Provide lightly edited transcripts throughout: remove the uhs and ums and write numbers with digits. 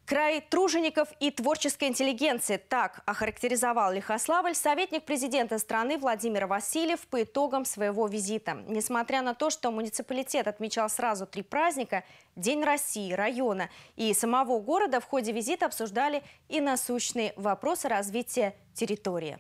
Край тружеников и творческой интеллигенции. Так охарактеризовал Лихославль советник президента страны Владимир Васильев по итогам своего визита. Несмотря на то, что муниципалитет отмечал сразу 3 праздника – День России, района и самого города, в ходе визита обсуждали и насущные вопросы развития территории.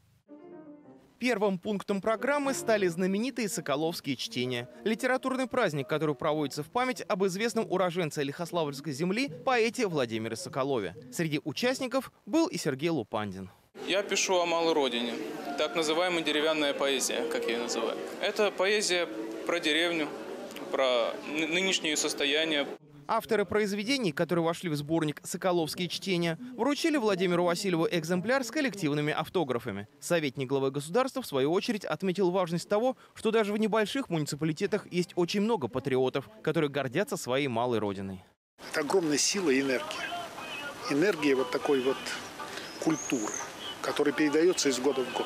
Первым пунктом программы стали знаменитые соколовские чтения. Литературный праздник, который проводится в память об известном уроженце Лихославльской земли, поэте Владимире Соколове. Среди участников был и Сергей Лупандин. Я пишу о малой родине, так называемая деревянная поэзия, как я ее называю. Это поэзия про деревню, про нынешнее состояние. Авторы произведений, которые вошли в сборник «Соколовские чтения», вручили Владимиру Васильеву экземпляр с коллективными автографами. Советник главы государства, в свою очередь, отметил важность того, что даже в небольших муниципалитетах есть очень много патриотов, которые гордятся своей малой родиной. Это огромная сила и энергия. Энергия вот такой вот культуры, которая передается из года в год.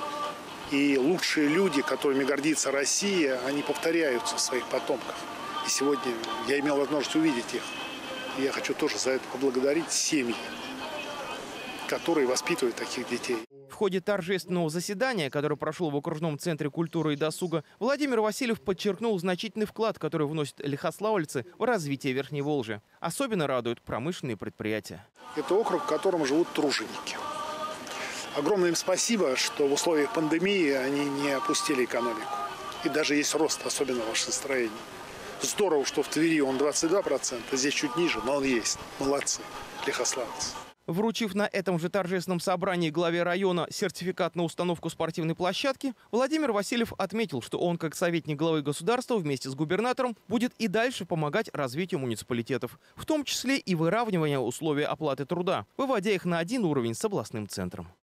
И лучшие люди, которыми гордится Россия, они повторяются в своих потомках. И сегодня я имел возможность увидеть их. И я хочу тоже за это поблагодарить семьи, которые воспитывают таких детей. В ходе торжественного заседания, которое прошло в окружном центре культуры и досуга, Владимир Васильев подчеркнул значительный вклад, который вносят лихославльцы в развитие Верхней Волжи. Особенно радуют промышленные предприятия. Это округ, в котором живут труженики. Огромное им спасибо, что в условиях пандемии они не опустили экономику. И даже есть рост, особенно в машиностроении. Здорово, что в Твери он 22%, а здесь чуть ниже, но он есть. Молодцы, лихославцы. Вручив на этом же торжественном собрании главе района сертификат на установку спортивной площадки, Владимир Васильев отметил, что он, как советник главы государства, вместе с губернатором будет и дальше помогать развитию муниципалитетов, в том числе и выравниванию условий оплаты труда, выводя их на один уровень с областным центром.